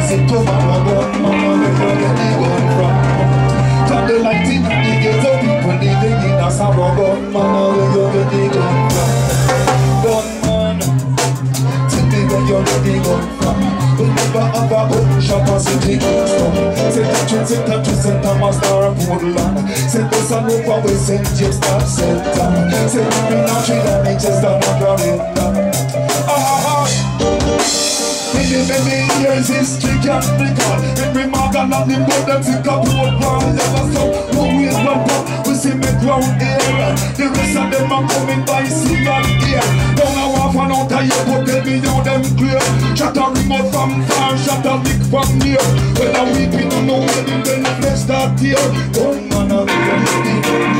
visit to my gun, mama, where you get the gun from? Turn the light in and the ghetto people living in a sorrow gun, mama, where you get the gun from? Gunman, tell me where you get the gun from? We never have a gun shop or city gun store. Say touches and Master of Woodland. Say this and over we St. James Star Center. Say we be not treat and Manchester not Florida. Many years history can't recall. Every Morgan and the blood that take a boat round. Never stop, no way one pop. We see me ground here. The rest of them are coming by sea and air. Don't know half an out of here, but tell me how them clear. Shot a remote from far, shot a lick from near. When I'm weeping on no wedding, then the flesh start here. Don't man a ready.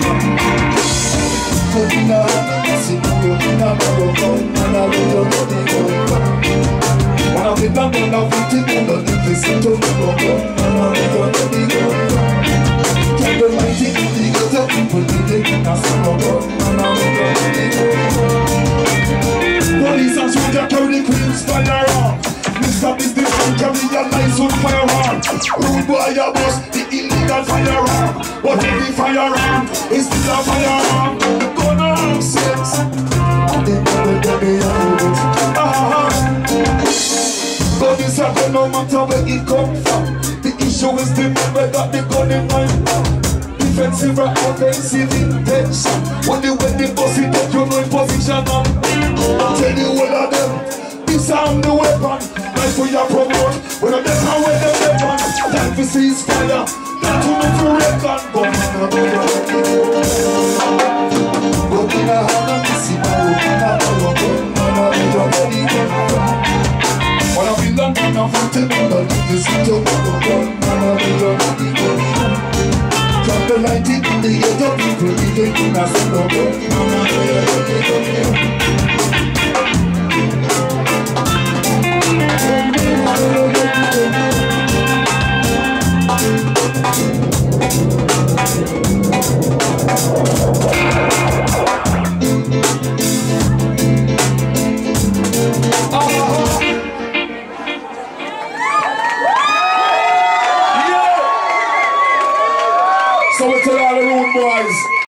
Put in a hand, see you in a barrow. Don't man a ready. When I think I'm gonna put it in the listen to me go man, I'm ready go. Can the mighty the ghetto people living in a sorrow man, I'm ready go. Police and soldier carry the Queen's firearm. Mr. Business man carry your license firearm. Rude boy a boss the illegal firearm, but every firearm is still a firearm. Gonna have sex. They never be a but this happen no matter where it come from. The issue is the man where got the gun in my mouth. Defensive or offensive intention. Only when the boss it up, you know in position. I tell you all of them, disarm the weapon. Like for your promote, when I get away the weapon. Time for ceasefire, not to know for reckon. But man, I'm but in a hand and see my open up our gun. Man, I'm ready to when I feel like I'm from Timber, this is to gun, man, I'm ready to drop the light in the ghetto, people living in a sorrow gun, man, I'm ready to So we tell all the rude boys